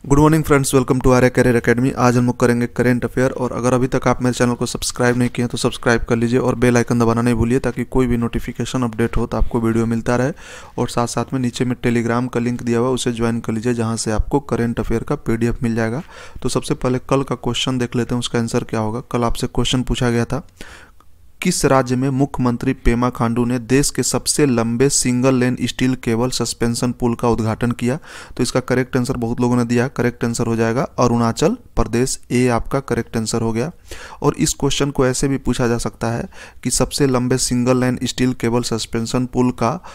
Good morning friends, welcome to Arya career academy. आज हम लोग करेंगे करेंट अफेयर। और अगर अभी तक आप मेरे चैनल को सब्सक्राइब नहीं किए हैं तो सब्सक्राइब कर लीजिए और बेल आइकन दबाना नहीं भूलिए ताकि कोई भी नोटिफिकेशन अपडेट हो तो आपको वीडियो मिलता रहे। और साथ साथ में नीचे में टेलीग्राम का लिंक दिया हुआ है, उसे ज्वाइन कर लीजिए जहाँ से आपको करेंट अफेयर का PDF मिल जाएगा। तो सबसे पहले कल का क्वेश्चन देख लेते हैं, उसका आंसर क्या होगा। कल आपसे क्वेश्चन पूछा गया था, किस राज्य में मुख्यमंत्री पेमा खांडू ने देश के सबसे लंबे single lane steel cable suspension पुल का उद्घाटन किया। तो इसका करेक्ट आंसर बहुत लोगों ने दिया, करेक्ट आंसर हो जाएगा अरुणाचल प्रदेश। ए आपका करेक्ट आंसर हो गया। और इस क्वेश्चन को ऐसे भी पूछा जा सकता है कि सबसे लंबे single lane steel cable suspension पुल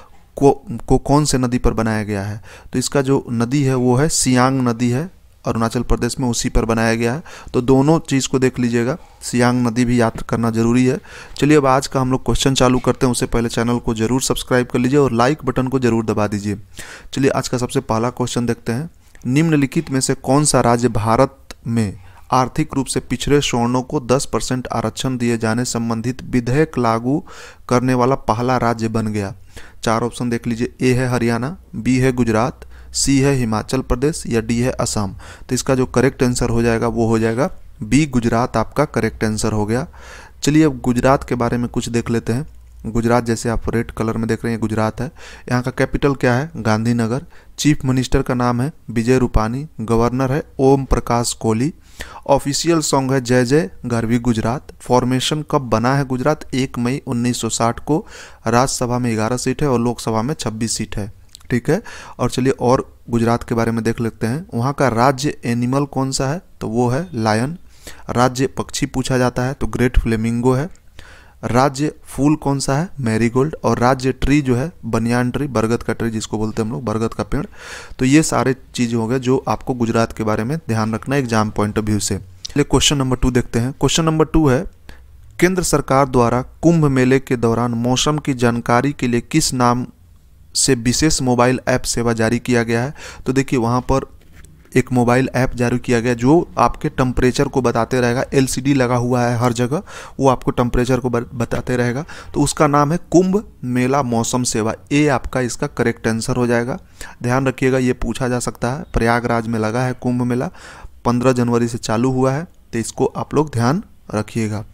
को कौन से नदी पर बनाया गया है। तो इसका जो नदी है वो है सियांग नदी है, अरुणाचल प्रदेश में उसी पर बनाया गया है। तो दोनों चीज़ को देख लीजिएगा, सियांग नदी भी याद करना जरूरी है। चलिए अब आज का हम लोग क्वेश्चन चालू करते हैं। उससे पहले चैनल को जरूर सब्सक्राइब कर लीजिए और लाइक बटन को जरूर दबा दीजिए। चलिए आज का सबसे पहला क्वेश्चन देखते हैं। निम्नलिखित में से कौन सा राज्य भारत में आर्थिक रूप से पिछड़े सवर्णों को 10% आरक्षण दिए जाने संबंधित विधेयक लागू करने वाला पहला राज्य बन गया। चार ऑप्शन देख लीजिए। ए है हरियाणा, बी है गुजरात, सी है हिमाचल प्रदेश या डी है असम। तो इसका जो करेक्ट आंसर हो जाएगा वो हो जाएगा बी, गुजरात आपका करेक्ट आंसर हो गया। चलिए अब गुजरात के बारे में कुछ देख लेते हैं। गुजरात जैसे आप रेड कलर में देख रहे हैं गुजरात है। यहाँ का कैपिटल क्या है? गांधीनगर। चीफ मिनिस्टर का नाम है विजय रूपानी। गवर्नर है ओम प्रकाश कोहली। ऑफिशियल सॉन्ग है जय जय गरवी गुजरात। फॉर्मेशन कब बना है गुजरात? 1 मई 1960 को। राज्यसभा में 11 सीट है और लोकसभा में 26 सीट है। ठीक है। और चलिए और गुजरात के बारे में देख लेते हैं। वहाँ का राज्य एनिमल कौन सा है? तो वो है लायन। राज्य पक्षी पूछा जाता है तो ग्रेट फ्लेमिंगो है। राज्य फूल कौन सा है? मैरीगोल्ड। और राज्य ट्री जो है बनियान ट्री, बरगद का ट्री जिसको बोलते हैं हम लोग, बरगद का पेड़। तो ये सारे चीज़ हो गए जो आपको गुजरात के बारे में ध्यान रखना है एग्जाम पॉइंट ऑफ व्यू से। चलिए क्वेश्चन नंबर 2 देखते हैं। क्वेश्चन नंबर 2 है, केंद्र सरकार द्वारा कुंभ मेले के दौरान मौसम की जानकारी के लिए किस नाम से विशेष मोबाइल ऐप सेवा जारी किया गया है। तो देखिए वहाँ पर एक मोबाइल ऐप जारी किया गया जो आपके टेम्परेचर को बताते रहेगा। LCD लगा हुआ है हर जगह, वो आपको टेम्परेचर को बताते रहेगा। तो उसका नाम है कुंभ मेला मौसम सेवा। ए आपका इसका करेक्ट आंसर हो जाएगा। ध्यान रखिएगा ये पूछा जा सकता है। प्रयागराज में लगा है कुंभ मेला, 15 जनवरी से चालू हुआ है। तो इसको आप लोग ध्यान रखिएगा।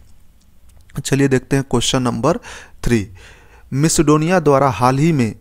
चलिए देखते हैं क्वेश्चन नंबर 3। मैसेडोनिया द्वारा हाल ही में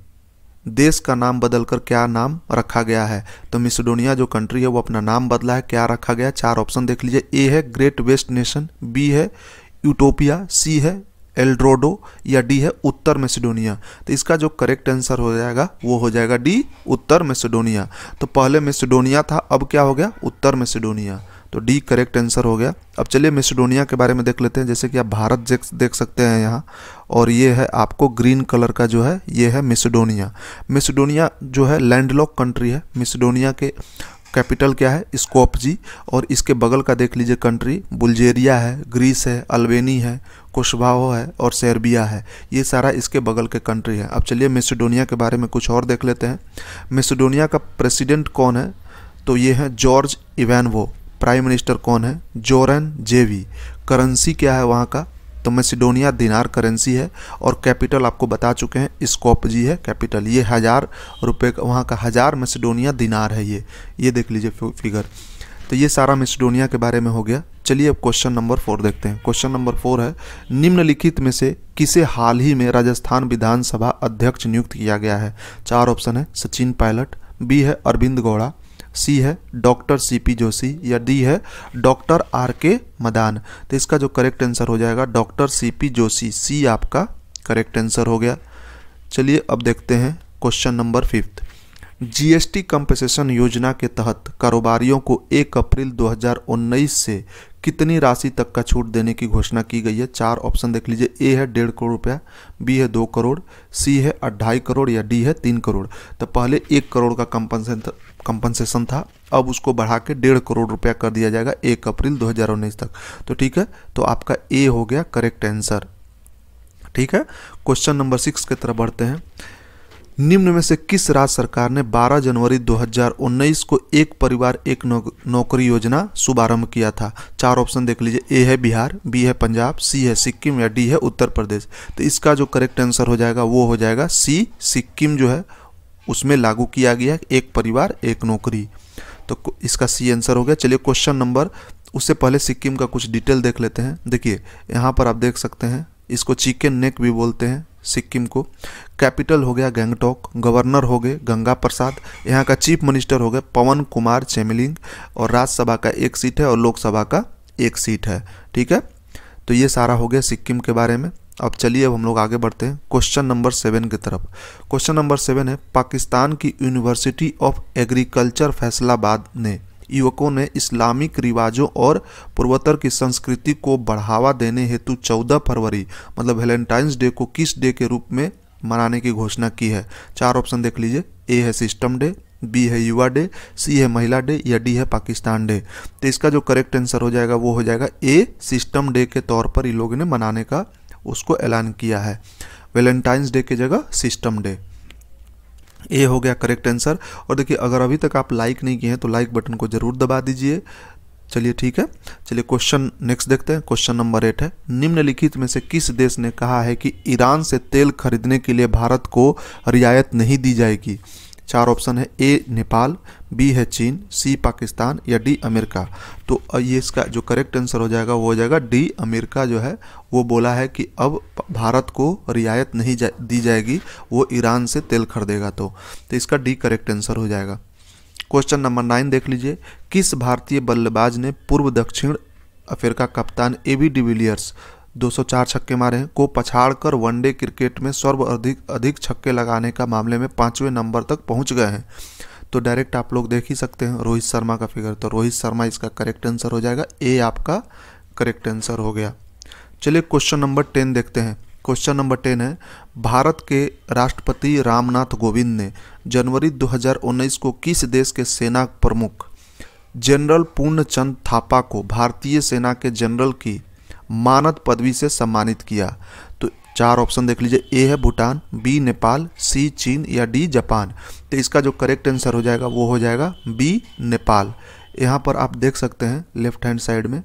देश का नाम बदलकर क्या नाम रखा गया है। तो मैसेडोनिया जो कंट्री है वो अपना नाम बदला है, क्या रखा गया? 4 ऑप्शन देख लीजिए। ए है ग्रेट वेस्ट नेशन, बी है यूटोपिया, सी है एल्ड्रोडो या डी है उत्तर मैसेडोनिया। तो इसका जो करेक्ट आंसर हो जाएगा वो हो जाएगा डी, उत्तर मैसेडोनिया। तो पहले मैसेडोनिया था, अब क्या हो गया? उत्तर मैसेडोनिया। तो डी करेक्ट आंसर हो गया। अब चलिए मैसेडोनिया के बारे में देख लेते हैं। जैसे कि आप भारत देख सकते हैं यहाँ, और ये है आपको ग्रीन कलर का जो है ये है मैसेडोनिया। मैसेडोनिया जो है लैंडलॉक कंट्री है। मैसेडोनिया के कैपिटल क्या है? स्कोपजी। और इसके बगल का देख लीजिए कंट्री, बुल्गेरिया है, ग्रीस है, अल्बेनी है, कोसोवो है और सर्बिया है। ये सारा इसके बगल के कंट्री है। अब चलिए मैसेडोनिया के बारे में कुछ और देख लेते हैं। मैसेडोनिया का प्रेसिडेंट कौन है? तो ये है जॉर्ज इवानोवो। प्राइम मिनिस्टर कौन है? जोरन जेवी। करेंसी क्या है वहाँ का? तो मैसेडोनिया दिनार करेंसी है। और कैपिटल आपको बता चुके हैं स्कोपजी है कैपिटल। ये 1000 रुपये का, वहाँ का 1000 मैसेडोनिया दिनार है ये देख लीजिए फिगर। तो ये सारा मैसेडोनिया के बारे में हो गया। चलिए अब क्वेश्चन नंबर 4 देखते हैं। क्वेश्चन नंबर 4 है, निम्नलिखित में से किसे हाल ही में राजस्थान विधानसभा अध्यक्ष नियुक्त किया गया है। 4 ऑप्शन है। सचिन पायलट, बी है अरविंद गौड़ा, सी है डॉक्टर CP जोशी या डी है डॉक्टर RK मदान। तो इसका जो करेक्ट आंसर हो जाएगा डॉक्टर CP जोशी। सी आपका करेक्ट आंसर हो गया। चलिए अब देखते हैं क्वेश्चन नंबर 5। GST कंपनसेशन योजना के तहत कारोबारियों को 1 अप्रैल 2019 से कितनी राशि तक का छूट देने की घोषणा की गई है। 4 ऑप्शन देख लीजिए। ए है 1.5 करोड़ रुपया, बी है 2 करोड़, सी है 2.5 करोड़ या डी है 3 करोड़। तो पहले 1 करोड़ का कंपनसेशन था, अब उसको बढ़ा के 1.5 करोड़ रुपया कर दिया जाएगा 1 अप्रैल 2019 तक। तो ठीक है, तो आपका ए हो गया करेक्ट आंसर। ठीक है। क्वेश्चन नंबर 6 की तरफ बढ़ते हैं। निम्न में से किस राज्य सरकार ने 12 जनवरी 2019 को एक परिवार एक नौकरी योजना शुभारंभ किया था। 4 ऑप्शन देख लीजिए। ए है बिहार, बी है पंजाब, सी है सिक्किम या डी है उत्तर प्रदेश। तो इसका जो करेक्ट आंसर हो जाएगा वो हो जाएगा सी, सिक्किम जो है उसमें लागू किया गया एक परिवार एक नौकरी। तो इसका सी आंसर हो गया। चलिए क्वेश्चन नंबर, उससे पहले सिक्किम का कुछ डिटेल देख लेते हैं। देखिए यहाँ पर आप देख सकते हैं, इसको चिकन नेक भी बोलते हैं सिक्किम को। कैपिटल हो गया गैंगटॉक, गवर्नर हो गए गंगा प्रसाद, यहाँ का चीफ मिनिस्टर हो गए पवन कुमार चेमिलिंग, और राज्यसभा का 1 सीट है और लोकसभा का 1 सीट है। ठीक है, तो ये सारा हो गया सिक्किम के बारे में। अब चलिए अब हम लोग आगे बढ़ते हैं क्वेश्चन नंबर 7 की तरफ। क्वेश्चन नंबर 7 है, पाकिस्तान की यूनिवर्सिटी ऑफ एग्रीकल्चर फैसलाबाद ने युवकों ने इस्लामिक रिवाजों और पूर्वोत्तर की संस्कृति को बढ़ावा देने हेतु 14 फरवरी मतलब वैलेंटाइंस डे को किस डे के रूप में मनाने की घोषणा की है? 4 ऑप्शन देख लीजिए। ए है सिस्टम डे, बी है युवा डे, सी है महिला डे, या डी है पाकिस्तान डे। तो इसका जो करेक्ट आंसर हो जाएगा वो हो जाएगा ए, सिस्टम डे के तौर पर इन लोगों ने मनाने का उसको ऐलान किया है, वैलेंटाइंस डे की जगह सिस्टम डे। ए हो गया करेक्ट आंसर। और देखिए अगर अभी तक आप लाइक नहीं किए हैं तो लाइक बटन को जरूर दबा दीजिए। चलिए ठीक है, चलिए क्वेश्चन नेक्स्ट देखते हैं। क्वेश्चन नंबर 8 है, निम्नलिखित में से किस देश ने कहा है कि ईरान से तेल खरीदने के लिए भारत को रियायत नहीं दी जाएगी? 4 ऑप्शन है। ए नेपाल, बी है चीन, सी पाकिस्तान, या डी अमेरिका। तो ये इसका जो करेक्ट आंसर हो जाएगा वो हो जाएगा डी, अमेरिका जो है वो बोला है कि अब भारत को रियायत नहीं दी जाएगी, वो ईरान से तेल खरीदेगा। तो इसका डी करेक्ट आंसर हो जाएगा। क्वेश्चन नंबर 9 देख लीजिए, किस भारतीय बल्लेबाज ने पूर्व दक्षिण अफ्रीका कप्तान ए.बी. डिविलियर्स 204 छक्के मारे हैं को पछाड़कर वनडे क्रिकेट में सर्वाधिक छक्के लगाने का मामले में 5वें नंबर तक पहुंच गए हैं? तो डायरेक्ट आप लोग देख ही सकते हैं रोहित शर्मा का फिगर। तो रोहित शर्मा इसका करेक्ट आंसर हो जाएगा। ए आपका करेक्ट आंसर हो गया। चलिए क्वेश्चन नंबर 10 देखते हैं। क्वेश्चन नंबर 10 है, भारत के राष्ट्रपति रामनाथ कोविंद ने जनवरी 2019 को किस देश के सेना प्रमुख जनरल पूर्णचंद थापा को भारतीय सेना के जनरल की मानद पदवी से सम्मानित किया? तो 4 ऑप्शन देख लीजिए। ए है भूटान, बी नेपाल, सी चीन, या डी जापान। तो इसका जो करेक्ट आंसर हो जाएगा वो हो जाएगा बी, नेपाल। यहाँ पर आप देख सकते हैं लेफ्ट हैंड साइड में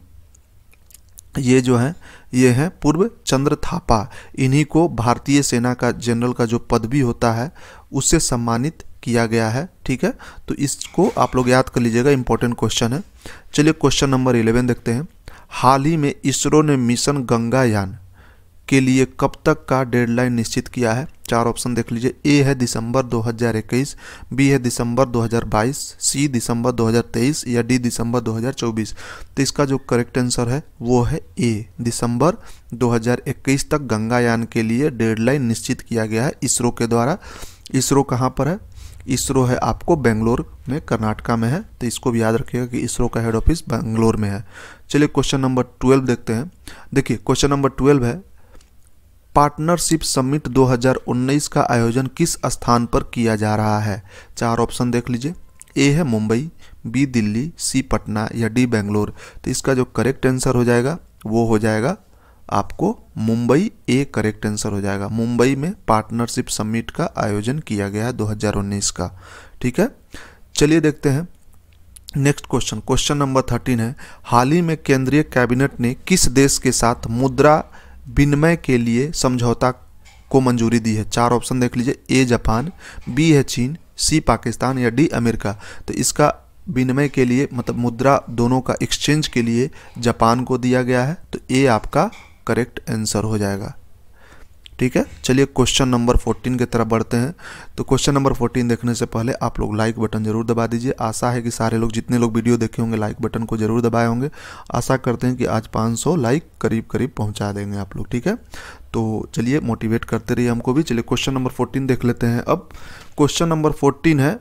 ये जो है ये है पूर्व चंद्र थापा। इन्हीं को भारतीय सेना का जनरल का जो पदवी होता है उससे सम्मानित किया गया है। ठीक है, तो इसको आप लोग याद कर लीजिएगा, इंपॉर्टेंट क्वेश्चन है। चलिए क्वेश्चन नंबर 11 देखते हैं। हाल ही में इसरो ने मिशन गंगायान के लिए कब तक का डेडलाइन निश्चित किया है? 4 ऑप्शन देख लीजिए। ए है दिसंबर 2021, बी है दिसंबर 2022, सी दिसंबर 2023, या डी दिसंबर 2024। तो इसका जो करेक्ट आंसर है वो है ए, दिसंबर 2021 तक गंगायान के लिए डेडलाइन निश्चित किया गया है इसरो के द्वारा। इसरो कहाँ पर है? इसरो है आपको बेंगलोर में, कर्नाटका में है। तो इसको भी याद रखिएगा कि इसरो का हेड ऑफिस बेंगलोर में है। चलिए क्वेश्चन नंबर 12 देखते हैं। देखिए क्वेश्चन नंबर 12 है, पार्टनरशिप समिट 2019 का आयोजन किस स्थान पर किया जा रहा है? 4 ऑप्शन देख लीजिए। ए है मुंबई, बी दिल्ली, सी पटना, या डी बेंगलोर। तो इसका जो करेक्ट आंसर हो जाएगा वो हो जाएगा आपको मुंबई। ए करेक्ट आंसर हो जाएगा। मुंबई में पार्टनरशिप समिट का आयोजन किया गया है 2019 का। ठीक है, चलिए देखते हैं नेक्स्ट क्वेश्चन। क्वेश्चन नंबर 13 है, हाल ही में केंद्रीय कैबिनेट ने किस देश के साथ मुद्रा विनिमय के लिए समझौता को मंजूरी दी है? 4 ऑप्शन देख लीजिए। ए जापान, बी है चीन, सी पाकिस्तान, या डी अमेरिका। तो इसका विनिमय के लिए मतलब मुद्रा दोनों का एक्सचेंज के लिए जापान को दिया गया है। तो ए आपका करेक्ट आंसर हो जाएगा। ठीक है, चलिए क्वेश्चन नंबर 14 की तरफ बढ़ते हैं। तो क्वेश्चन नंबर 14 देखने से पहले आप लोग लाइक बटन जरूर दबा दीजिए। आशा है कि सारे लोग जितने लोग वीडियो देखे होंगे लाइक बटन को जरूर दबाए होंगे। आशा करते हैं कि आज 500 लाइक करीब करीब पहुंचा देंगे आप लोग। ठीक है, तो चलिए मोटिवेट करते रहिए हमको भी। चलिए क्वेश्चन नंबर 14 देख लेते हैं। अब क्वेश्चन नंबर 14 है,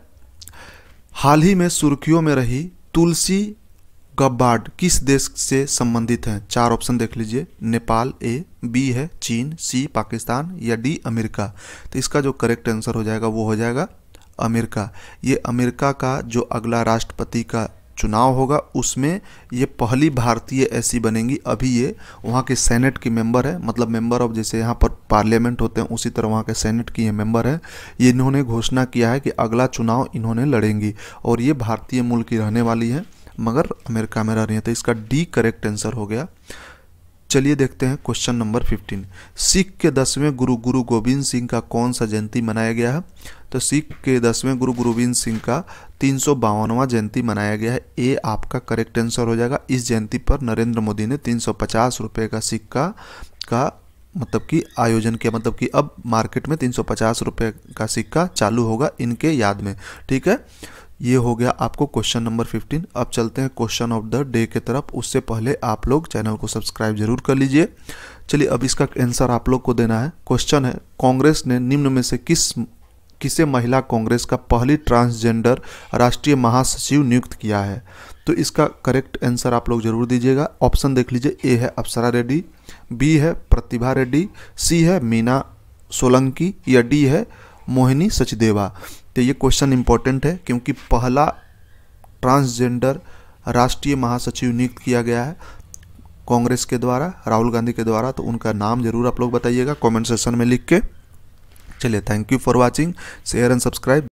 हाल ही में सुर्खियों में रही तुलसी गब्बार्ड किस देश से संबंधित हैं? 4 ऑप्शन देख लीजिए। नेपाल ए, बी है चीन, सी पाकिस्तान, या डी अमेरिका। तो इसका जो करेक्ट आंसर हो जाएगा वो हो जाएगा अमेरिका। ये अमेरिका का जो अगला राष्ट्रपति का चुनाव होगा उसमें ये पहली भारतीय ऐसी बनेंगी। अभी ये वहाँ के सेनेट की मेंबर है, मतलब मेंबर ऑफ, जैसे यहाँ पर पार्लियामेंट होते हैं उसी तरह वहाँ के सेनेट की ये मेंबर है। ये इन्होंने घोषणा किया है कि अगला चुनाव इन्होंने लड़ेंगी और ये भारतीय मूल की रहने वाली है मगर अमेरिका में रह रही है। तो इसका डी करेक्ट आंसर हो गया। चलिए देखते हैं क्वेश्चन नंबर 15। सिख के 10वें गुरु गुरु गोविंद सिंह का कौन सा जयंती मनाया गया है? तो सिख के 10वें गुरु गोविंद सिंह का 352वां जयंती मनाया गया है। ये आपका करेक्ट आंसर हो जाएगा। इस जयंती पर नरेंद्र मोदी ने 350 रुपये का सिक्का का मतलब कि आयोजन किया, मतलब कि अब मार्केट में 350 रुपये का सिक्का चालू होगा इनके याद में। ठीक है, ये हो गया आपको क्वेश्चन नंबर 15। अब चलते हैं क्वेश्चन ऑफ द डे के तरफ। उससे पहले आप लोग चैनल को सब्सक्राइब जरूर कर लीजिए। चलिए अब इसका आंसर आप लोग को देना है। क्वेश्चन है, कांग्रेस ने निम्न में से किसे महिला कांग्रेस का पहली ट्रांसजेंडर राष्ट्रीय महासचिव नियुक्त किया है? तो इसका करेक्ट आंसर आप लोग जरूर दीजिएगा। ऑप्शन देख लीजिए। ए है अप्सरा रेड्डी, बी है प्रतिभा रेड्डी, सी है मीना सोलंकी या डी है मोहिनी सचदेवा। तो ये क्वेश्चन इंपॉर्टेंट है क्योंकि पहला ट्रांसजेंडर राष्ट्रीय महासचिव नियुक्त किया गया है कांग्रेस के द्वारा, राहुल गांधी के द्वारा। तो उनका नाम जरूर आप लोग बताइएगा कमेंट सेक्शन में लिख के। चलिए, thank you for watching, share and subscribe.